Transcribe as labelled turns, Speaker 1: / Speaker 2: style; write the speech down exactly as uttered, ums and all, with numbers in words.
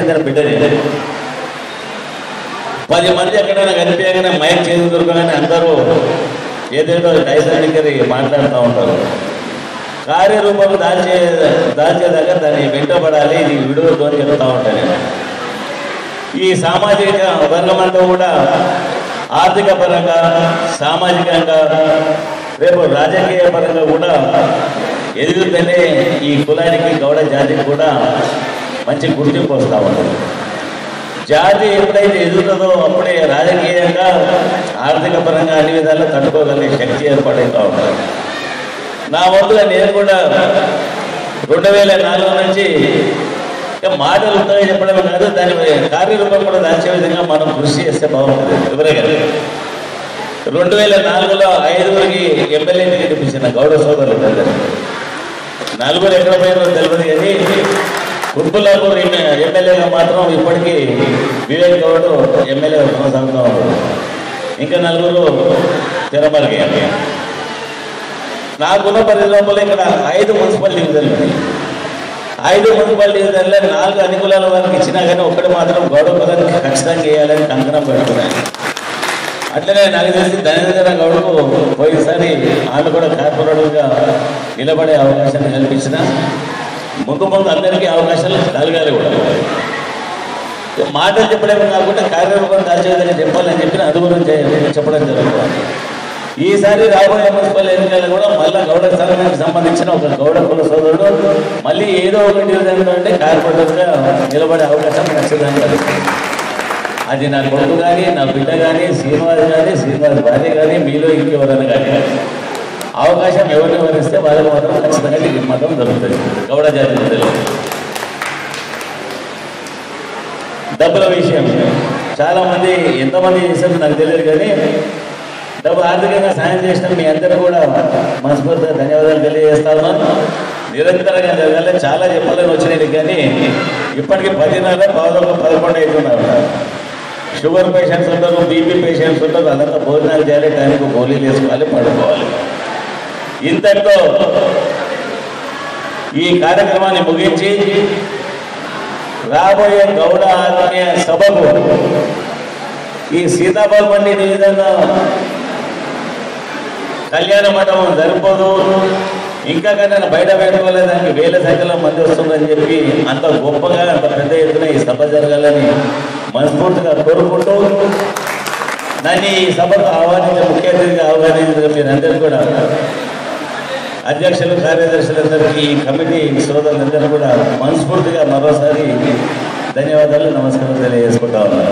Speaker 1: చెందిన బిడ్డని. పది మంది ఎక్కడైనా కనిపించగానే మైక్ చేసి దొరకగానే అందరూ ఏదేదో డైసానికరి మాట్లాడుతూ ఉంటారు. కార్యరూపం దాల్చే దాల్చేదాకా దాన్ని వెంటబడాలి, ఇది విడుదలతో అని చెప్తూ ఉంటాను. ఈ సామాజిక వర్గమంతా కూడా ఆర్థిక పరంగా, సామాజికంగా, రేపు రాజకీయ పరంగా కూడా ఎదుగుతూనే ఈ కులానికి, గౌడ జాతికి కూడా మంచి గుర్తింపు వస్తూ ఉంటుంది. జాతి ఎప్పుడైతే ఎదుగుతుందో అప్పుడే రాజకీయంగా, ఆర్థిక పరంగా అన్ని విధాలు తట్టుకోగలిగే శక్తి ఏర్పడుతూ ఉంటుంది. నా వంతుగా నేను కూడా రెండు వేల నాలుగు నుంచి మాటలు ఉంటాయి చెప్పడమే కాదు, దాని కార్యరూపం కూడా దాల్చే విధంగా మనం కృషి చేస్తే బాగుంటుంది. ఎవరైనా రెండు వేల నాలుగులో ఐదుగురికి ఎమ్మెల్యే టికెట్ ఇప్పించిన గౌడ సోదరులు నలుగురు ఎక్కడ పోయినో తెలియదు, కానీ కుర్బులాపూర్ ఎమ్మెల్యేగా మాత్రం ఇప్పటికీ వివేక్ గౌడ్ ఎమ్మెల్యేగా కొనసాగుతూ ఉన్నారు. ఇంకా నలుగురు తిరుమలకి. నాకున్న పరిశ్రమలో ఇక్కడ ఐదు మున్సిపల్ డివిజన్లు, ఐదు మున్సిపల్ డివిజన్లో నాలుగు అనుకూలాల వారికి ఇచ్చినా కానీ ఒక్కటి మాత్రం గౌడ పదానికి ఖచ్చితంగా చేయాలని కంకణం పెడుతున్నాను. అట్లనే నాకు తెలిసి ధనేంద్ర గౌడ్కు పోయినసారి ఆమె కూడా కార్పొరేటర్గా నిలబడే అవకాశాన్ని కల్పించిన. ముందు ముందు అందరికీ అవకాశాలు కలగాలి కూడా. మాటలు చెప్పడమే కాకుండా కార్యరూపం దాల్చేదని చెప్పాలని చెప్పిన అది గురించి చెప్పడం జరుగుతుంది. ఈసారి రాబోయే మున్సిపల్ ఎన్నికలు కూడా మళ్ళీ గౌడ స్థానానికి సంబంధించిన ఒక గౌడ కుల సోదరుడు మళ్ళీ ఏదో ఒక డివిజన్లో అంటే కార్పొరేటర్గా నిలబడే అవకాశం ఖచ్చితంగా కలుగుతుంది. అది నా కొడుకు కానీ, నా బిడ్డ కానీ, శ్రీనివాస్ కానీ, శ్రీనివాస్ భార్య కానీ, మీలో ఇంకెవరైనా కానీ అవకాశం ఎవరిని వరిస్తే వాళ్ళకి మాత్రం ఖచ్చితంగా టికెట్ మాత్రం దొరుకుతుంది గౌడ జాతి ప్రజలు. డబ్బుల విషయం చాలామంది ఎంతమంది చేశారో నాకు తెలియదు, కానీ డబ్బు ఆర్థికంగా సాయం చేసిన మీ అందరూ కూడా మనస్ఫూర్తిగా ధన్యవాదాలు తెలియజేస్తాను. నిరంతరంగా జరగాలి. చాలా చెప్పాలని వచ్చినాయి, కానీ ఇప్పటికీ పదిన్నర పదకొండు పదకొండు అవుతున్నారు. షుగర్ పేషెంట్స్ ఉంటారు, బీపీ పేషెంట్స్ ఉంటారు, అదంతా భోజనాలు చేయాలి, టైంకి గోళీలు వేసుకోవాలి, పడుకోవాలి. ఇంతలో ఈ కార్యక్రమాన్ని ముగించి రాబోయే గౌడ ఆత్మీయ సభకు ఈ సీతాఫలపల్లి డివిజన్లో కళ్యాణ మండపం సరిపోదు, ఇంకా కానీ బయట పెట్టుకోలేదానికి వేల సంఖ్యలో మంది వస్తుందని చెప్పి అంత గొప్పగా అంత పెద్ద ఎత్తున ఈ సభ జరగాలని మనస్ఫూర్తిగా కోరుకుంటూ దాన్ని ఈ సభకు ఆహ్వానించిన ముఖ్య అతిథిగా ఆహ్వానించిన మీరందరూ కూడా అధ్యక్షులు, కార్యదర్శులందరికీ, ఈ కమిటీ సోదరులందరూ కూడా మనస్ఫూర్తిగా మరోసారి ధన్యవాదాలు, నమస్కారం తెలియజేసుకుంటా ఉన్నాను.